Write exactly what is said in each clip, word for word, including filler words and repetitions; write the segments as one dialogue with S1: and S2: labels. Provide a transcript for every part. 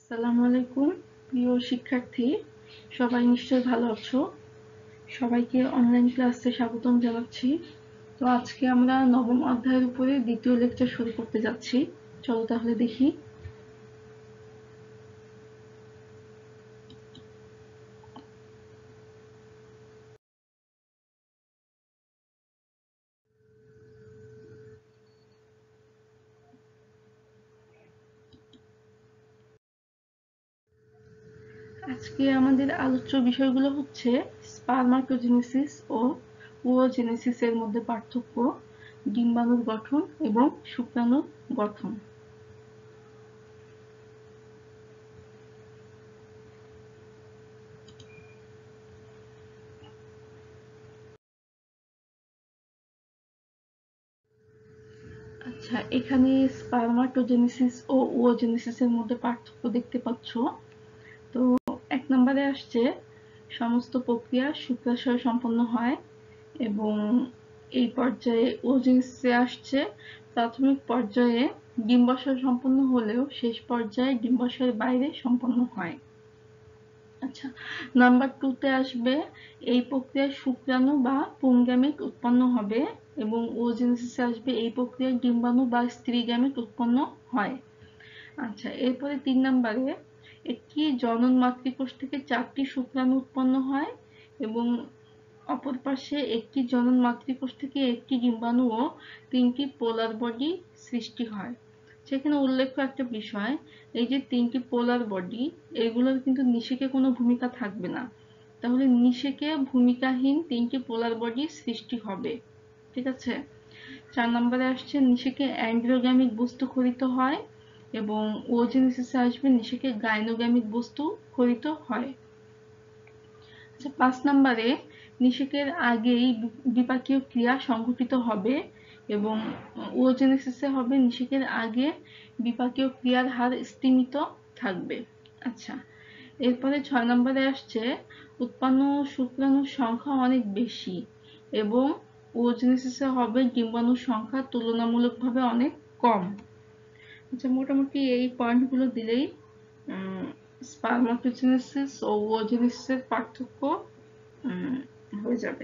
S1: আসসালামু আলাইকুম প্রিয় শিক্ষার্থী, সবাই নিশ্চয়ই ভালো আছো। সবাইকে অনলাইন ক্লাসে স্বাগতম জানাচ্ছি। তো আজকে আমরা নবম অধ্যায়ের উপরে দ্বিতীয় লেকচার শুরু করতে যাচ্ছি। চলো তাহলে দেখি। আজকে আমাদের আলোচ্য বিষয়গুলো হচ্ছে স্পারমাটোজেনেসিস ও ওওজেনেসিস এর মধ্যে পার্থক্য, ডিম্বাণুর গঠন এবং শুক্রাণুর গঠন। আচ্ছা, এখানে স্পারমাটোজেনেসিস ও ওওজেনেসিস এর মধ্যে পার্থক্য দেখতে পাচ্ছ। তো এক নম্বরে আসছে সমস্ত প্রক্রিয়া শুক্রাশয়ে সম্পন্ন হয় এবং এই পর্যায়ে ওজেনেসিসে আসছে প্রাথমিক পর্যায়ে ডিম্বাশয় সম্পন্ন হলেও শেষ পর্যায়ে ডিম্বাশয়ের বাইরে সম্পন্ন হয়। আচ্ছা, নাম্বার টু তে আসবে এই প্রক্রিয়ায় শুক্রাণু বা পুংগ্যামেট উৎপন্ন হবে এবং ওজেনেসিসে আসবে এই প্রক্রিয়ায় ডিম্বাণু বা স্ত্রী গ্যামেট উৎপন্ন হয়। আচ্ছা, এরপরে তিন নম্বরে একটি জনন মাতৃকোষ থেকে চারটি শুক্রাণু উৎপন্ন হয় এবং অপর পাশে একটি জনন মাতৃকোষ থেকে একটি ডিম্বাণু ও তিনটি পোলার বডি সৃষ্টি হয়। সেখানে উল্লেখ্য একটা বিষয়, এই যে তিনটি পোলার বডি, এগুলোর কিন্তু নিষেকে কোনো ভূমিকা থাকবে না। তাহলে নিষেকে ভূমিকাহীন তিনটি পোলার বডি সৃষ্টি হবে। ঠিক আছে। চার নম্বরে আসছে নিষেকে অ্যান্ড্রোগ্যামিক বস্তু খরিত হয় এবং ওজেনেসিসে আসবে নিষেকে গাইনোগ্যামিক বস্তু খরিত হয়। আচ্ছা, পাঁচ নম্বরে নিষেকের আগেই বিপাকীয় ক্রিয়া সংঘটিত হবে এবং ওজেনেসিসে হবে নিষেকের আগে বিপাকীয় ক্রিয়ার হার স্তিমিত থাকবে। আচ্ছা, এরপরে ছয় নম্বরে আসছে উৎপন্ন শুক্রাণুর সংখ্যা অনেক বেশি এবং ওজেনেসিসে হবে ডিম্বাণুর সংখ্যা তুলনামূলকভাবে অনেক কম। আচ্ছা, মোটামুটি এই পয়েন্টগুলো দিলেই স্পারমাটোজেনেসিস ও ওজেনেসিসের পার্থক্য হয়ে যাবে।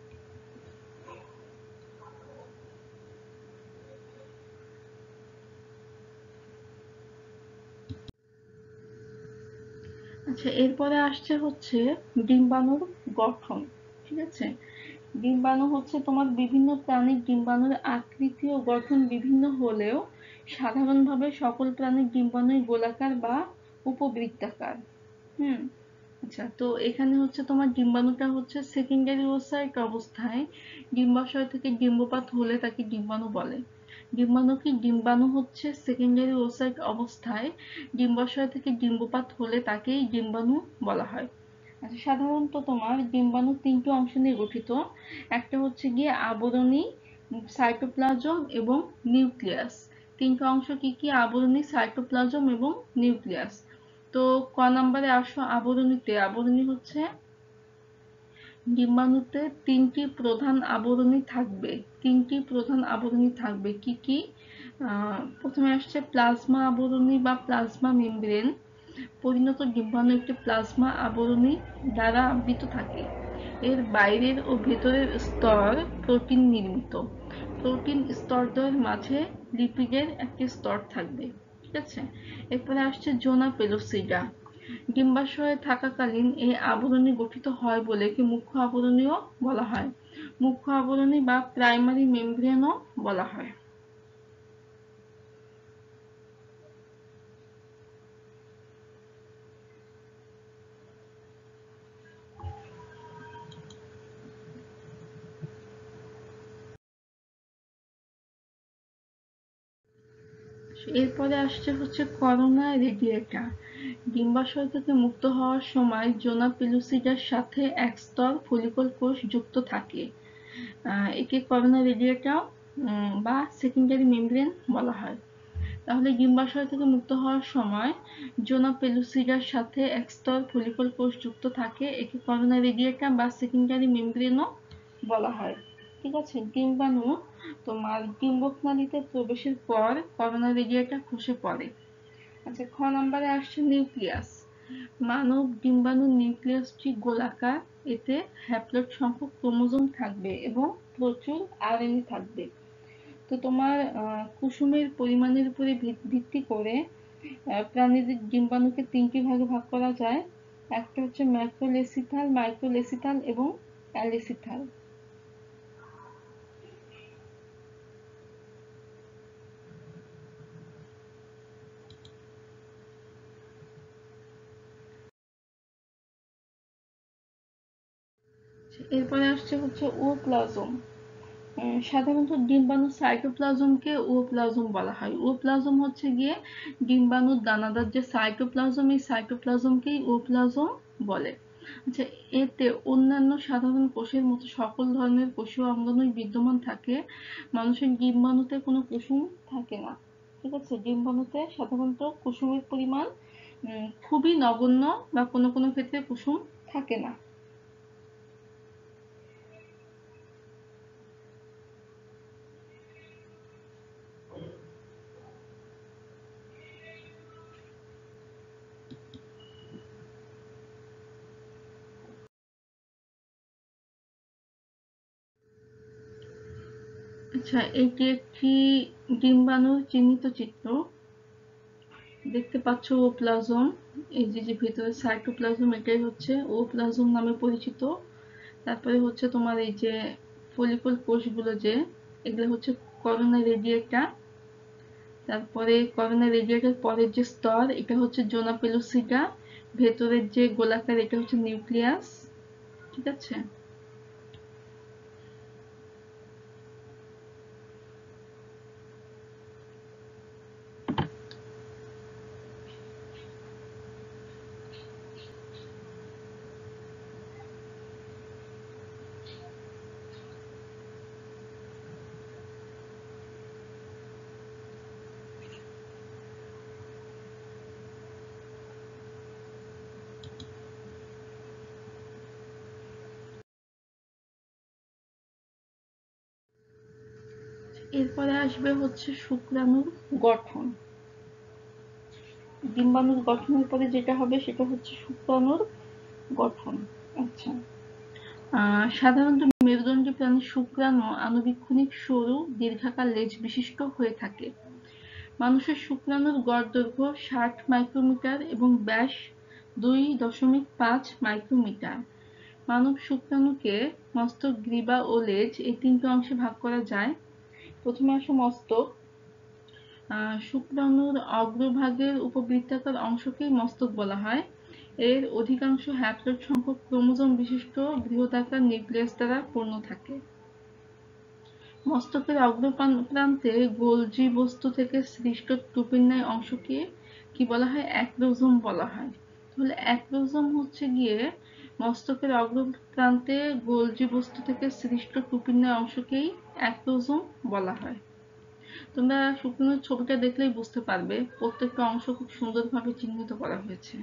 S1: আচ্ছা, এরপরে আসছে হচ্ছে ডিম্বাণুর গঠন। ঠিক আছে। ডিম্বাণু হচ্ছে তোমার বিভিন্ন প্রাণীর ডিম্বাণুর আকৃতি ও গঠন বিভিন্ন হলেও সাধারণভাবে সকল প্রাণীর ডিম্বাণুই গোলাকার বা উপবৃত্তাকার। হুম। আচ্ছা, তো এখানে হচ্ছে তোমার ডিম্বাণুটা হচ্ছে সেকেন্ডারি ওসাইট অবস্থায় ডিম্বাশয় থেকে ডিম্বপাত হলে তাকে ডিম্বাণু বলে। ডিম্বাণু কি ডিম্বাণু হচ্ছে সেকেন্ডারি ওসাইট অবস্থায় ডিম্বাশয় থেকে ডিম্বপাত হলে তাকেই ডিম্বাণু বলা হয়। আচ্ছা, সাধারণত তোমার ডিম্বাণু তিনটি অংশ নিয়ে গঠিত। একটা হচ্ছে গিয়ে আবরণী, সাইটোপ্লাজম এবং নিউক্লিয়াস। তিনটা অংশ কি কি? আবরণী, সাইটোপ্লাজম এবং নিউক্লিয়াস। তো ক নম্বরে আসো আবরণীতে। আবরণী হচ্ছে ডিম্বাণুতে তিনটি প্রধান আবরণী থাকবে। তিনটি প্রধান আবরণী থাকবে কি কি? প্রথমে আসছে প্লাজমা আবরণী বা প্লাজমা মেমব্রেন। পরিণত ডিম্বাণু একটি প্লাজমা আবরণী দ্বারা আবৃত থাকে। এর বাইরের ও ভেতরের স্তর প্রোটিন নির্মিত। প্রোটিন স্তরদ্বয়ের মাঝে লিপিডের একটি স্তর থাকবে। ঠিক আছে। এরপরে আসছে জোনা পেলোসিডা। ডিম্বাশয়ে থাকাকালীন এই আবরণী গঠিত হয় বলে কি মুখ্য আবরণীও বলা হয়। মুখ্য আবরণী বা প্রাইমারি মেমব্রেনও বলা হয়। এরপরে আসছে হচ্ছে করোনা রেডিয়েটা। ডিম্বাশয় থেকে মুক্ত হওয়ার সময় জোনা পেলুসিডার সাথে এক স্তর ফলিকল কোষ যুক্ত থাকে। একে করোনা রেডিয়েটা বা সেকেন্ডারি মেমব্রেন বলা হয়। তাহলে ডিম্বাশয় থেকে মুক্ত হওয়ার সময় জোনা পেলুসিডার সাথে এক স্তর ফলিকল কোষ যুক্ত থাকে। একে করোনা রেডিয়েটা বা সেকেন্ডারি মেমব্রেনও বলা হয়। ঠিক আছে। ডিম্বাণু তোমার ডিম্বকনালীতে প্রবেশের পর করোনা রেডিয়েটা খসে পড়ে। আচ্ছা, খ নম্বরে আসছে নিউক্লিয়াস। মানব ডিম্বাণুর নিউক্লিয়াসটি গোলাকার, এতে হ্যাপ্লয়েড সংখ্যক ক্রোমোজোম থাকবে এবং প্রচুর আরএনএ থাকবে। তো তোমার কুসুমের পরিমাণের উপরে ভিত্তি করে প্রাণীদের ডিম্বাণুকে তিনটি ভাগে ভাগ করা যায়। একটা হচ্ছে ম্যাক্রোলেসিথাল, মাইক্রোলেসিথাল এবং অ্যালেসিথাল। এরপরে আসছে হচ্ছে ওপ্লাজম। সাধারণত ডিম্বাণু সাইটোপ্লাজমকে ওপ্লাজম বলা হয়। ওপ্লাজম হচ্ছে গিয়ে ডিম্বাণুর দানাদার যে সাইটোপ্লাজম, এই সাইটোপ্লাজমকেই ওপ্লাজম বলে। আচ্ছা, এতে অন্যান্য সাধারণ কোষের মতো সকল ধরনের কোষীয় অঙ্গাণুই বিদ্যমান থাকে। মানুষের ডিম্বাণুতে কোনো কুসুম থাকে না। ঠিক আছে, ডিম্বাণুতে সাধারণত কুসুমের পরিমাণ খুবই নগণ্য বা কোনো কোনো ক্ষেত্রে কুসুম থাকে না। আচ্ছা, এটি একটি ডিম্বাণুর চিহ্নিত চিত্র। দেখতে পাচ্ছ ওপ্লাজম, এই যে যে ভেতরে সাইটোপ্লাজম, এটাই হচ্ছে ওপ্লাজম নামে পরিচিত। তারপরে হচ্ছে তোমার এই যে ফলিকল কোষগুলো, যে এগুলো হচ্ছে করোনা রেডিয়েটা। তারপরে করোনা রেডিয়েটার পরের যে স্তর, এটা হচ্ছে জোনা পেলোসিটা। ভেতরের যে গোলাকার, এটা হচ্ছে নিউক্লিয়াস। ঠিক আছে। এরপরে আসবে হচ্ছে শুক্রাণুর গঠন। ডিম্বাণুর গঠনের পরে যেটা হবে সেটা হচ্ছে শুক্রাণুর গঠন। আচ্ছা, সাধারণত মেরুদণ্ডী প্রাণীর শুক্রাণু আণুবীক্ষণিক সরু দীর্ঘাকার লেজ বিশিষ্ট হয়ে থাকে। মানুষের শুক্রাণুর গড় দৈর্ঘ্য ষাট মাইক্রোমিটার এবং ব্যাস দুই দশমিক পাঁচ মাইক্রোমিটার। মানব শুক্রাণুকে মস্তক, গ্রীবা ও লেজ এই তিনটি অংশে ভাগ করা যায়। প্রথমে আসে মস্তক। শুক্রাণুর অগ্রভাগের উপবৃত্তাকার অংশকেই মস্তক বলা হয়। এর অধিকাংশ হ্যাপ্লয়েড সংখ্যক ক্রোমোজোম বিশিষ্ট বৃহদাকার নিউক্লিয়াস দ্বারা পূর্ণ থাকে। মস্তকের অগ্রপ্রান্তে গোলজি বস্তু থেকে সৃষ্ট টুপির ন্যায় অংশকে কি বলা হয়? অ্যাক্রোজোম বলা হয়। তাহলে অ্যাক্রোজোম হচ্ছে গিয়ে মস্তকের অগ্রপ্রান্তে গোলজি বস্তু থেকে সৃষ্ট টুপির ন্যায় অংশকেই অ্যাক্রোজোম বলা হয়। তোমরা শুকনোর ছবিটা দেখলেই বুঝতে পারবে প্রত্যেকটা অংশ খুব সুন্দরভাবে চিহ্নিত করা হয়েছে।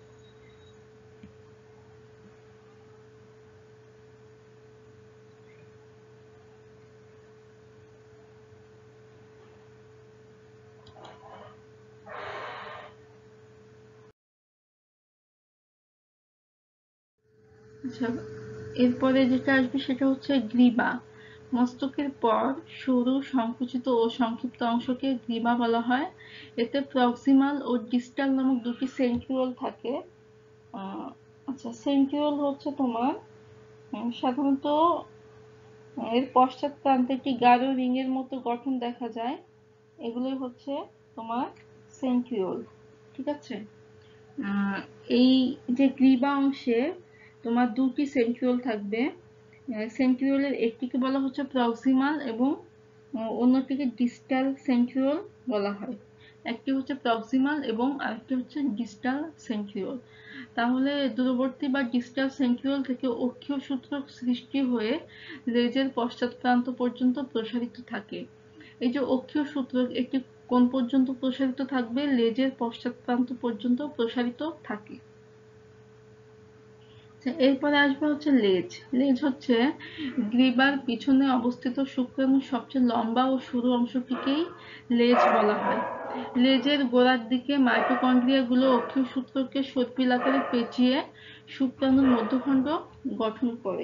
S1: আচ্ছা, এরপরে যেটা আসবে সেটা হচ্ছে গ্রীবা। মস্তকের পর সরু, সংকুচিত ও সংক্ষিপ্ত অংশকে গ্রীবা বলা হয়। এতে প্রক্সিমাল ও ডিস্টাল নামক দুটি সেন্ট্রিওল থাকে। আচ্ছা, সেন্ট্রিওল হচ্ছে তোমার সাধারণত এর পশ্চাৎ প্রান্তে একটি গাঢ় রিং এর মতো গঠন দেখা যায়। এগুলোই হচ্ছে তোমার সেন্ট্রিওল। ঠিক আছে। এই যে গ্রীবা অংশে তোমার দুটি সেন্ট্রিওল থাকবে। সেন্ট্রিওলের একটিকে বলা হচ্ছে প্রক্সিমাল এবং অন্যটিকে ডিস্টাল সেন্ট্রিওল বলা হয়। একটি হচ্ছে প্রক্সিমাল এবং আরেকটি হচ্ছে ডিস্টাল সেন্ট্রিওল। তাহলে দূরবর্তী বা ডিস্টাল সেন্ট্রিওল থেকে অক্ষীয় সূত্র সৃষ্টি হয়ে লেজের পশ্চাৎ প্রান্ত পর্যন্ত প্রসারিত থাকে। এই যে অক্ষীয় সূত্র, একটি কোণ পর্যন্ত প্রসারিত থাকবে? লেজের পশ্চাৎ প্রান্ত পর্যন্ত প্রসারিত থাকে। এরপরে আসবে হচ্ছে লেজ। লেজ হচ্ছে গ্রীবার পিছনে অবস্থিত শুক্রাণুর সবচেয়ে লম্বা ও সরু অংশটিকেই লেজ বলা হয়। লেজের গোড়ার দিকে মাইটোকন্ড্রিয়া গুলো অক্ষীয় সূত্রকে সর্পিল আকারে পেঁচিয়ে শুক্রাণুর মধ্যখণ্ড গঠন করে।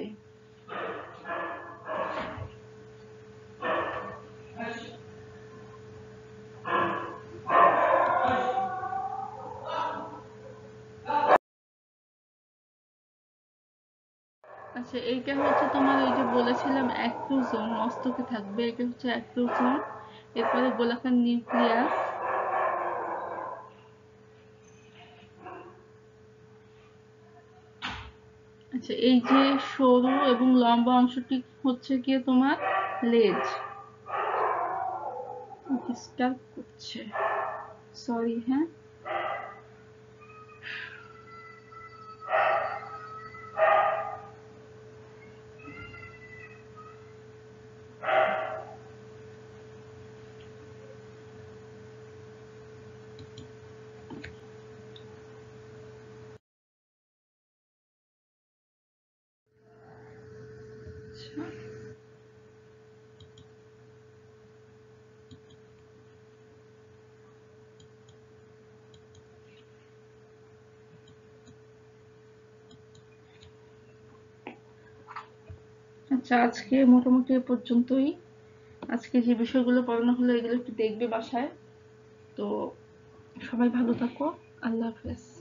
S1: আচ্ছা, এইটা হচ্ছে তোমার ওই যে বলেছিলাম অ্যাক্টোজোম মস্তকে থাকবে, এটা হচ্ছে অ্যাক্টোজোম। এরপরে গোলাকার নিউক্লিয়াস। আচ্ছা, এই যে সরু এবং লম্বা অংশটি হচ্ছে গিয়ে তোমার লেজ। ডিস্টার্ব করছে, সরি। হ্যাঁ, আচ্ছা, আজকে মোটামুটি এ পর্যন্তই। আজকে যে বিষয়গুলো পড়ানো হলো এগুলো একটু দেখবে বাসায়। তো সবাই ভালো থাকো, আল্লাহ হাফেজ।